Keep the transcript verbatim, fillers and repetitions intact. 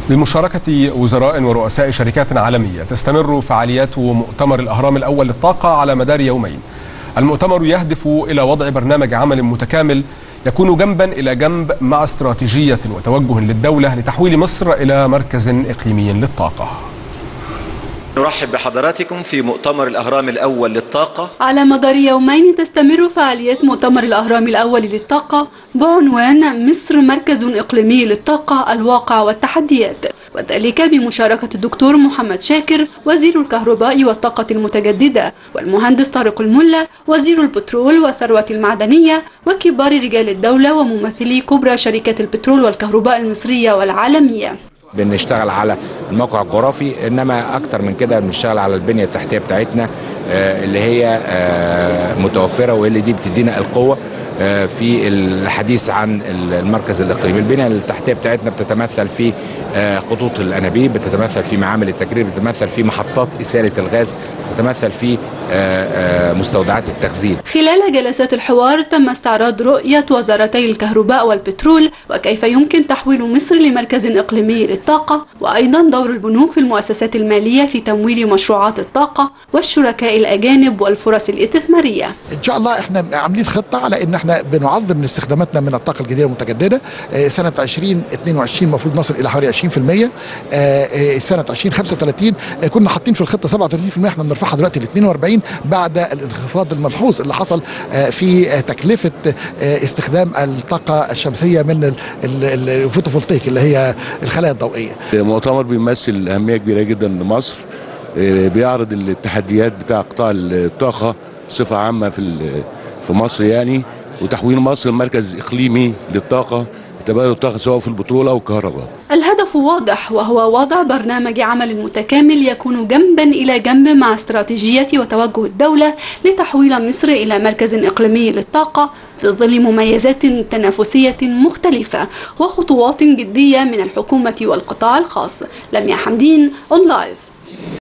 بمشاركة وزراء ورؤساء شركات عالمية تستمر فعاليات مؤتمر الأهرام الأول للطاقة على مدار يومين. المؤتمر يهدف إلى وضع برنامج عمل متكامل يكون جنبا إلى جنب مع استراتيجية وتوجه للدولة لتحويل مصر إلى مركز إقليمي للطاقة. نرحب بحضراتكم في مؤتمر الأهرام الأول للطاقة. على مدار يومين تستمر فعاليات مؤتمر الأهرام الأول للطاقة بعنوان مصر مركز إقليمي للطاقة، الواقع والتحديات، وذلك بمشاركة الدكتور محمد شاكر وزير الكهرباء والطاقة المتجددة، والمهندس طارق الملا وزير البترول والثروة المعدنية، وكبار رجال الدولة وممثلي كبرى شركات البترول والكهرباء المصرية والعالمية. بنشتغل على الموقع الجغرافي، انما اكتر من كده بنشتغل على البنيه التحتيه بتاعتنا اللي هي متوفره، واللي دي بتدينا القوه في الحديث عن المركز الاقليمي. البنيه التحتيه بتاعتنا بتتمثل في خطوط الانابيب، بتتمثل في معامل التكرير، بتتمثل في محطات اساله الغاز، بتتمثل في مستودعات التخزين. خلال جلسات الحوار تم استعراض رؤيه وزارتي الكهرباء والبترول وكيف يمكن تحويل مصر لمركز اقليمي للطاقه، وايضا دور البنوك في المؤسسات الماليه في تمويل مشروعات الطاقه، والشركاء الاجانب والفرص الاستثماريه. ان شاء الله احنا عاملين خطه على ان احنا بنعظم من استخداماتنا من الطاقه الجديده المتجدده. سنه ألفين واثنين وعشرين المفروض نصل الى حوالي عشرين بالمئة. سنه ألفين وخمسة وثلاثين كنا حاطين في الخطه سبعة وثلاثين بالمئة، احنا بنرفعها دلوقتي ل اثنين وأربعين بعد الانخفاض الملحوظ اللي حصل في تكلفه استخدام الطاقه الشمسيه من الفوتوفولتيك اللي هي الخلايا الضوئيه. المؤتمر بيمثل اهميه كبيره جدا لمصر، بيعرض التحديات بتاع قطاع الطاقه بصفه عامه في في مصر يعني، وتحويل مصر لمركز اقليمي للطاقه، تبادل الطاقه سواء في البترول او الكهرباء. الهدف واضح، وهو وضع برنامج عمل متكامل يكون جنبا الى جنب مع استراتيجيه وتوجه الدوله لتحويل مصر الى مركز اقليمي للطاقه في ظل مميزات تنافسيه مختلفه وخطوات جديه من الحكومه والقطاع الخاص. لميا حمدين، أون لايف.